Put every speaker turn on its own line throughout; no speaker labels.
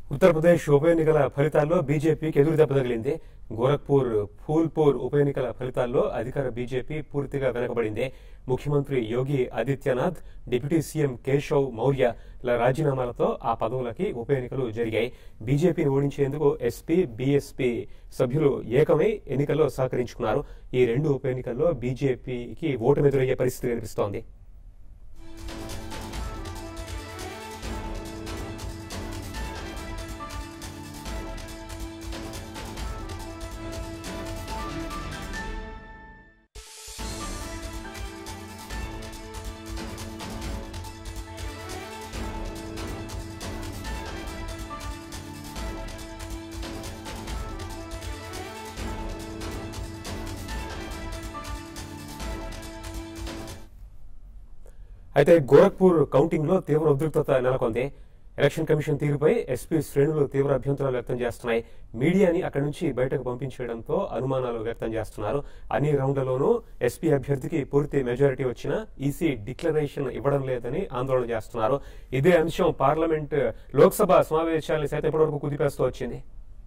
ఉత్తరప్రదేశ్ ఉప ఎన్నికల ఫలితాల్లో బీజేపీకి ఎదురుదెబ్బ తగిలింది. గోరఖ్పూర్, ఫూల్పూర్ ఉప ఎన్నికల ఫలితాల్లో అధికార బీజేపీ పూర్తిగా వెనకబడింది. ముఖ్యమంత్రి యోగి ఆదిత్యనాథ్, డిప్యూటీ సీఎం కేశవ్ మౌర్యల రాజీనామాలతో ఆ పదవులకి ఉప ఎన్నికలు జరిగాయి. బీజేపీని ఓడించేందుకు ఎస్పీ, బీఎస్పీ సభ్యులు ఏకమై ఎన్నికల్లో సహకరించుకున్నారు. ఈ రెండు ఉప ఎన్నికల్లో బీజేపీకి ఓటమెదురయ్యే పరిస్థితి కనిపిస్తోంది. అయితే గోరఖ్పూర్ కౌంటింగ్ లో తీవ్ర ఉద్రిక్తత నెలకొంది. ఎలక్షన్ కమిషన్ తీరుపై ఎస్పీ శ్రేణులు తీవ్ర అభ్యంతరాలు వ్యక్తం చేస్తున్నాయి. మీడియాని అక్కడి నుంచి బయటకు పంపించేయడంతో అనుమానాలు వ్యక్తం చేస్తున్నారు. అన్ని రౌండ్లలోనూ ఎస్పీ అభ్యర్థికి పూర్తి మెజారిటీ వచ్చినా ఈసీ డిక్లరేషన్ ఇవ్వడం లేదని ఆందోళన చేస్తున్నారు. ఇదే అంశం పార్లమెంట్ లోక్సభ సమావేశాలను సైతం ఇప్పటివరకు కుదిపేస్తూ వచ్చింది.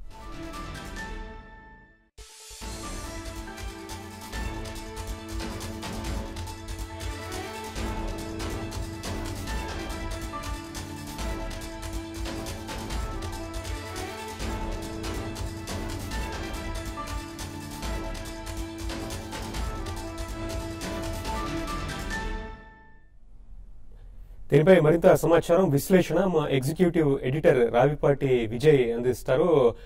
దీనిపై మరింత సమాచారం, విశ్లేషణ మా ఎగ్జిక్యూటివ్ ఎడిటర్ రావిపాటి విజయ్ అందిస్తారు.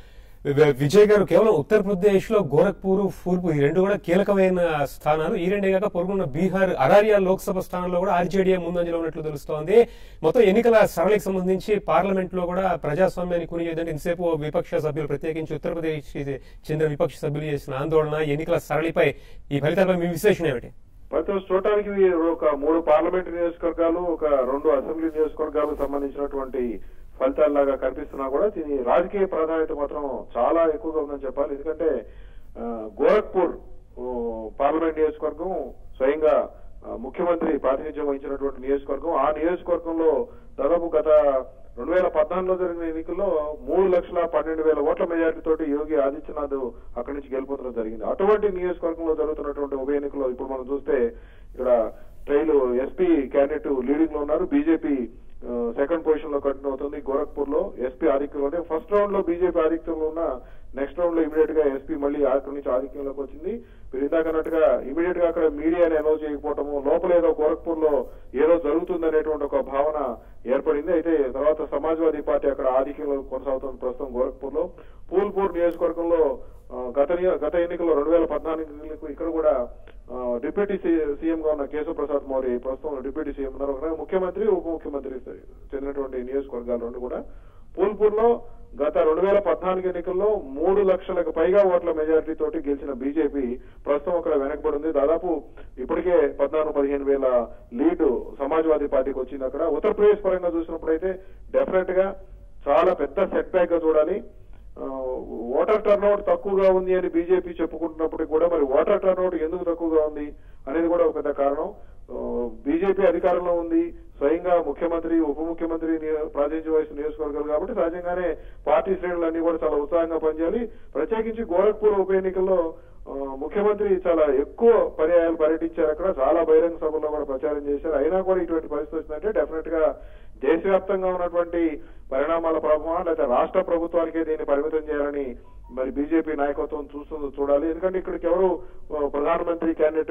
విజయ్ గారు, కేవలం ఉత్తరప్రదేశ్ లో గోరఖ్పూర్, ఫూల్పూర్ ఈ రెండు కూడా కీలకమైన స్థానాలు. ఈ రెండే కాక పొరుగున్న బీహార్ అరారియా లోక్సభ స్థానంలో కూడా ఆర్జేడీ ముందంజలో ఉన్నట్లు తెలుస్తోంది. మొత్తం ఎన్నికల సరళికి సంబంధించి పార్లమెంట్ లో కూడా ప్రజాస్వామ్యాన్ని కునియేదంటే ఇంతసేపు విపక్ష సభ్యులు, ప్రత్యేకించి ఉత్తరప్రదేశ్ చెందిన విపక్ష సభ్యులు చేసిన ఆందోళన, ఎన్నికల సరళిపై ఈ ఫలితాలపై మీ విశ్లేషణ ఏమిటి?
చూడటానికి ఒక 3 పార్లమెంట్ నియోజకవర్గాలు, ఒక 2 అసెంబ్లీ నియోజకవర్గాలకు సంబంధించినటువంటి ఫలితాల్లాగా కనిపిస్తున్నా కూడా దీని రాజకీయ ప్రాధాన్యత మాత్రం చాలా ఎక్కువగా ఉందని చెప్పాలి. ఎందుకంటే గోరఖ్పూర్ పార్లమెంట్ నియోజకవర్గం స్వయంగా ముఖ్యమంత్రి ప్రాతినిధ్యం వహించినటువంటి నియోజకవర్గం. ఆ నియోజకవర్గంలో దాదాపు గత 2014లో జరిగిన ఎన్నికల్లో 3,12,000 ఓట్ల మెజారిటీ తోటి యోగి ఆదిత్యనాథ్ అక్కడి నుంచి గెలుపొందడం జరిగింది. అటువంటి నియోజకవర్గంలో జరుగుతున్నటువంటి ఉప ఎన్నికల్లో ఇప్పుడు మనం చూస్తే ఇక్కడ ట్రైల్ ఎస్పీ క్యాండిడేట్ లీడింగ్ లో ఉన్నారు. బీజేపీ సెకండ్ పొజిషన్ లో కంటిన్యూ అవుతుంది. గోరఖ్పూర్ లో ఎస్పీ ఆధిక్యంలో, ఫస్ట్ రౌండ్ లో బీజేపీ ఆధిక్యంలో ఉన్న నెక్స్ట్ రౌండ్ లో ఇమీడియట్ గా ఎస్పీ మళ్ళీ అక్కడి నుంచి ఆధిక్యంలోకి వచ్చింది. మీరు ఇందాక అన్నట్టుగా ఇమీడియట్ గా అక్కడ మీడియాని అనౌన్స్ చేయకపోవటము, లోపల ఏదో గోరఖ్పూర్ లో ఏదో జరుగుతుంది అనేటువంటి ఒక భావన ఏర్పడింది. అయితే తర్వాత సమాజ్వాదీ పార్టీ అక్కడ ఆధిక్యంలో కొనసాగుతుంది ప్రస్తుతం గోరఖ్పూర్ లో. ఫూల్పూర్ నియోజకవర్గంలో గత ఎన్నికల్లో 2014 ఇక్కడ కూడా డిప్యూటీ సీఎం గా ఉన్న కేశవ్ ప్రసాద్ మౌర్య ప్రస్తుతం డిప్యూటీ సీఎం ఉన్నారు. ముఖ్యమంత్రి, ఉప ముఖ్యమంత్రి చెందినటువంటి నియోజకవర్గాలు రెండు కూడా. ఫూల్పూర్ లో గత 2014 ఎన్నికల్లో 3 లక్షలకు పైగా ఓట్ల మెజారిటీ తోటి గెలిచిన బీజేపీ ప్రస్తుతం అక్కడ వెనకబడింది. దాదాపు ఇప్పటికే 14-15 వేల లీడ్ సమాజ్వాదీ పార్టీకి వచ్చింది అక్కడ. ఉత్తరప్రదేశ్ పరంగా చూసినప్పుడైతే డెఫినెట్ గా చాలా పెద్ద సెట్ బ్యాక్ గా చూడాలి. ఓటర్ టర్నౌట్ తక్కువగా ఉంది అని బీజేపీ చెప్పుకుంటున్నప్పటికీ కూడా మరి ఓటర్ టర్నౌట్ ఎందుకు తక్కువగా ఉంది అనేది కూడా ఒక పెద్ద కారణం. బీజేపీ అధికారంలో ఉంది, స్వయంగా ముఖ్యమంత్రి, ఉప ముఖ్యమంత్రి ప్రాతినిధ్యం వహిస్తున్న నియోజకవర్గాలు కాబట్టి సహజంగానే పార్టీ శ్రేణులన్నీ కూడా చాలా ఉత్సాహంగా పనిచేయాలి. ప్రత్యేకించి గోరఖ్పూర్ ఉప ఎన్నికల్లో ముఖ్యమంత్రి చాలా ఎక్కువ పర్యాయాలు పర్యటించారు. అక్కడ చాలా బహిరంగ సభల్లో కూడా ప్రచారం చేశారు. అయినా కూడా ఇటువంటి పరిస్థితి వచ్చిందంటే డెఫినెట్ గా దేశవ్యాప్తంగా ఉన్నటువంటి పరిణామాల ప్రభావం లేదా రాష్ట్ర ప్రభుత్వాలకే దీన్ని పరిమితం చేయాలని మరి బీజేపీ నాయకత్వం చూడాలి. ఎందుకంటే ఇక్కడికి ఎవరు ప్రధానమంత్రి క్యాండిడేట్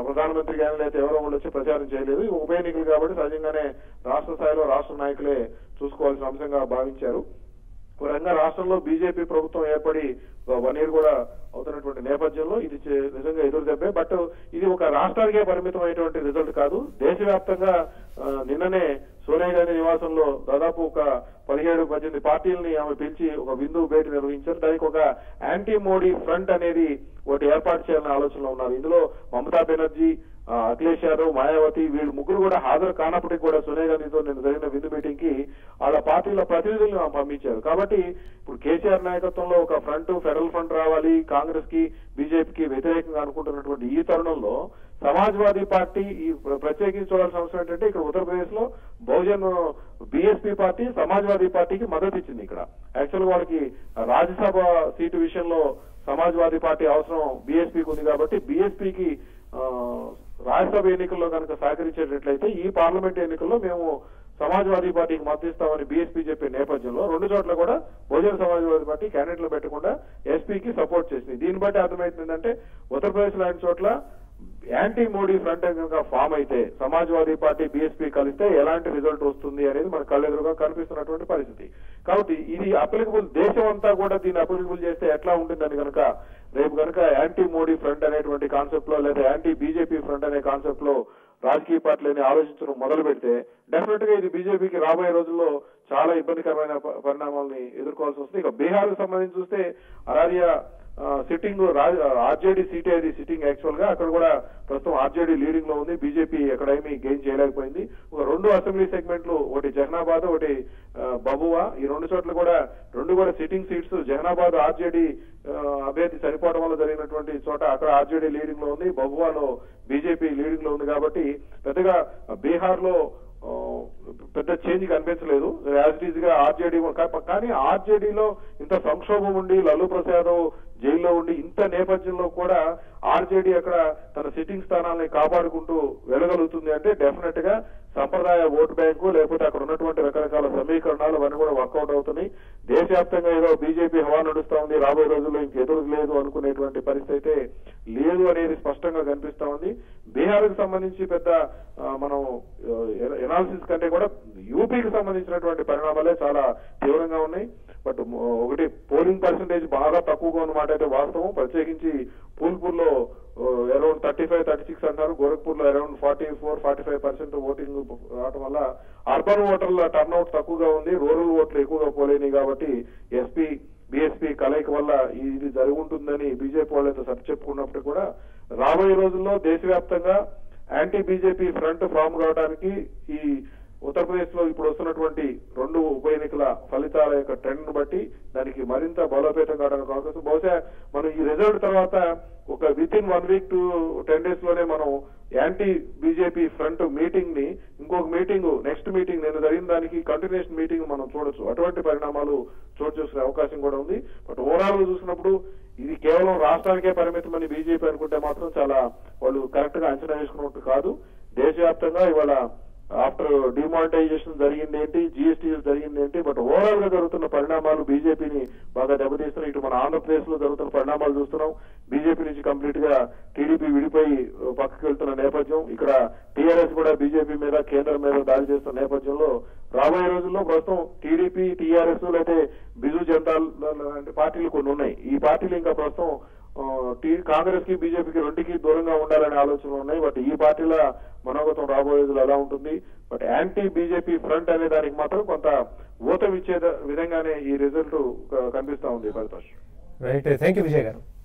అయితే ఎవరో వాళ్ళు వచ్చి ప్రచారం చేయలేదు. ఉప ఎన్నికలు కాబట్టి సహజంగానే రాష్ట్ర స్థాయిలో రాష్ట్ర నాయకులే చూసుకోవాల్సిన అంశంగా భావించారు. పరంగా రాష్ట్రంలో బీజేపీ ప్రభుత్వం ఏర్పడి 1 year కూడా అవుతున్నటువంటి నేపథ్యంలో ఇది నిజంగా ఎదురు దెబ్బే. బట్ ఇది ఒక రాష్ట్రానికే పరిమితం అయినటువంటి రిజల్ట్ కాదు. దేశవ్యాప్తంగా నిన్ననే సోనియా గాంధీ నివాసంలో దాదాపు ఒక 17-18 పార్టీలని ఆమె పిలిచి ఒక విందు భేటీ నిర్వహించారు. దానికి ఒక యాంటీ మోడీ ఫ్రంట్ అనేది ఒకటి ఏర్పాటు చేయాలనే ఆలోచనలో ఉన్నారు. ఇందులో మమతా బెనర్జీ, అఖిలేష్ యాదవ్, మాయావతి వీళ్ళు ముగ్గురు కూడా హాజరు కానప్పటికీ కూడా సోనియా గాంధీతో నిన్న జరిగిన విందు మీటింగ్ కి వాళ్ళ పార్టీల ప్రతినిధులను పంపించారు. కాబట్టి ఇప్పుడు కేసీఆర్ నాయకత్వంలో ఒక ఫ్రంట్, ఫెడరల్ ఫ్రంట్ రావాలి, కాంగ్రెస్ కి బీజేపీకి వ్యతిరేకంగా అనుకుంటున్నటువంటి ఈ తరుణంలో సమాజ్వాదీ పార్టీ ఈ ప్రత్యేకించి చూడాల్సిన అవసరం ఏంటంటే ఇక్కడ ఉత్తరప్రదేశ్ లో బహుజన్ బీఎస్పీ పార్టీ సమాజ్వాదీ పార్టీకి మద్దతు ఇచ్చింది. ఇక్కడ యాక్చువల్ గా వాళ్ళకి రాజ్యసభ సీటు విషయంలో సమాజ్వాదీ పార్టీ అవసరం బీఎస్పీకి ఉంది కాబట్టి బీఎస్పీకి రాజ్యసభ ఎన్నికల్లో కనుక సహకరించేటట్లయితే ఈ పార్లమెంట్ ఎన్నికల్లో మేము సమాజ్వాదీ పార్టీకి మద్దతిస్తామని బీఎస్పీ చెప్పే నేపథ్యంలో రెండు చోట్ల కూడా బహుజన సమాజ్వాదీ పార్టీ క్యాండిడేట్లు పెట్టకుండా ఎస్పీకి సపోర్ట్ చేసింది. దీన్ని బట్టి అర్థమవుతుందంటే ఉత్తరప్రదేశ్ లాంటి చోట్ల యాంటీ మోడీ ఫ్రంట్ కనుక ఫామ్ అయితే సమాజ్వాదీ పార్టీ బీఎస్పీ కలిస్తే ఎలాంటి రిజల్ట్ వస్తుంది అనేది మన కళ్ళెదురుగా కనిపిస్తున్నటువంటి పరిస్థితి. కాబట్టి ఇది అప్లికబుల్ దేశం అంతా కూడా దీన్ని అప్లికబుల్ చేస్తే ఎట్లా ఉంటుందని కనుక రేపు కనుక యాంటీ మోడీ ఫ్రంట్ అనేటువంటి కాన్సెప్ట్ లో లేదా యాంటీ బీజేపీ ఫ్రంట్ అనే కాన్సెప్ట్ లో రాజకీయ పార్టీలని ఆలోచించడం మొదలు పెడితే డెఫినెట్ గా ఇది బీజేపీకి రాబోయే రోజుల్లో చాలా ఇబ్బందికరమైన పరిణామాలని ఎదుర్కోవాల్సి వస్తుంది. ఇక బీహార్ కు సంబంధించి చూస్తే అరారియా సిట్టింగ్ ఆర్జేడీ సీటే అది సిట్టింగ్ యాక్చువల్ గా అక్కడ కూడా ప్రస్తుతం ఆర్జేడీ లీడింగ్ లో ఉంది. బీజేపీ ఎక్కడ ఏమీ గెయిన్ చేయలేకపోయింది. ఒక రెండు అసెంబ్లీ సెగ్మెంట్లు ఒకటి జహనాబాద్ ఒకటి బబువా ఈ రెండు చోట్ల కూడా సిట్టింగ్ సీట్స్ జహనాబాద్ ఆర్జేడీ అభ్యర్థి చనిపోవడం వల్ల జరిగినటువంటి చోట అక్కడ ఆర్జేడీ లీడింగ్ లో ఉంది. బబువాలో బీజేపీ లీడింగ్ లో ఉంది. కాబట్టి పెద్దగా బీహార్ లో పెద్ద చేంజ్ కనిపించలేదు యాజ్ ఇట్ ఈజ్ గా ఆర్జేడీ. కానీ ఆర్జేడీలో ఇంత సంక్షోభం ఉండి లల్లు ప్రసాద్ జైల్లో ఉండి ఇంత నేపథ్యంలో కూడా ఆర్జేడీ అక్కడ తన సిట్టింగ్ స్థానాన్ని కాపాడుకుంటూ వెళ్ళగలుగుతుంది అంటే డెఫినెట్ గా సంప్రదాయ ఓటు బ్యాంకు లేకపోతే అక్కడ ఉన్నటువంటి రకరకాల సమీకరణాలు అవన్నీ కూడా వర్కౌట్ అవుతున్నాయి. దేశవ్యాప్తంగా ఏదో బీజేపీ హవా నడుస్తా ఉంది, రాబోయే రోజుల్లో ఇంకెదురు లేదు అనుకునేటువంటి పరిస్థితి అయితే లేదు అనేది స్పష్టంగా కనిపిస్తా ఉంది. బీహార్ కు సంబంధించి పెద్ద మనం ఎనాలిసిస్ కంటే కూడా యూపీకి సంబంధించినటువంటి పరిణామాలే చాలా తీవ్రంగా ఉన్నాయి. బట్ ఒకటి పోలింగ్ పర్సెంటేజ్ బాగా తక్కువగా ఉన్నమాట అయితే వాస్తవం. ప్రత్యేకించి పూల్పూర్ లో అరౌండ్ 35-36 అంటారు, గోరఖ్పూర్ లో అరౌండ్ 44-45% ఓటింగ్ రావడం వల్ల అర్బన్ ఓటర్ల టర్న్అవుట్ తక్కువగా ఉంది, రూరల్ ఓట్లు ఎక్కువగా పోలేని. కాబట్టి ఎస్పీ బీఎస్పీ కలయిక వల్ల ఇది జరుగుతుందని బీజేపీ వాళ్ళతో చెప్పుకున్నప్పుడు కూడా రాబోయే రోజుల్లో దేశవ్యాప్తంగా యాంటీ బీజేపీ ఫ్రంట్ ఫామ్ కావడానికి ఈ ఉత్తరప్రదేశ్ లో ఇప్పుడు వస్తున్నటువంటి రెండు ఉప ఎన్నికల ఫలితాల యొక్క ట్రెండ్ ను బట్టి దానికి మరింత బలోపేతం కావడానికి అవకాశం. బహుశా మనం ఈ రిజల్ట్ తర్వాత ఒక within 1 week to 10 days లోనే మనం యాంటీ బీజేపీ ఫ్రంట్ మీటింగ్ ని ఇంకొక మీటింగ్ నెక్స్ట్ మీటింగ్ నేను జరిగిన దానికి కంటిన్యూషన్ మీటింగ్ మనం చూడొచ్చు. అటువంటి పరిణామాలు చోటు చేసుకునే అవకాశం కూడా ఉంది. బట్ ఓవరాల్ గా చూసినప్పుడు ఇది కేవలం రాష్ట్రానికే పరిమితమని బీజేపీ అనుకుంటే మాత్రం చాలా వాళ్ళు కరెక్ట్ గా అంచనా వేసుకున్నట్టు కాదు. దేశవ్యాప్తంగా ఇవాళ ఆఫ్టర్ డిమానిటైజేషన్ జరిగింది ఏంటి, జీఎస్టీ జరిగింది ఏంటి, బట్ ఓవరాల్ గా జరుగుతున్న పరిణామాలు బీజేపీని బాగా దెబ్బతీస్తున్నాయి. ఇటు మన ఆంధ్రప్రదేశ్ లో జరుగుతున్న పరిణామాలు చూస్తున్నాం. బీజేపీ నుంచి కంప్లీట్ గా టీడీపీ విడిపోయి పక్కకి వెళ్తున్న నేపథ్యం, ఇక్కడ టీఆర్ఎస్ కూడా బీజేపీ మీద కేంద్రం మీద దాడి చేస్తున్న నేపథ్యంలో రాబోయే రోజుల్లో ప్రస్తుతం టీడీపీ టీఆర్ఎస్ లేకపోతే బిజు జనతా లాంటి పార్టీలు కొన్ని ఉన్నాయి. ఈ పార్టీలు ఇంకా ప్రస్తుతం కాంగ్రెస్ కి బీజేపీకి రెండుకి దూరంగా ఉండాలనే ఆలోచనలు ఉన్నాయి. బట్ ఈ పార్టీల మనోగతం రాబోయేది ఎలా ఉంటుంది. బట్ యాంటీ బీజేపీ ఫ్రంట్ అనే దానికి మాత్రం కొంత ఊతం ఇచ్చే విధంగానే ఈ రిజల్ట్ కనిపిస్తా ఉంది. Paritosh
right, thank you Vijay గారు.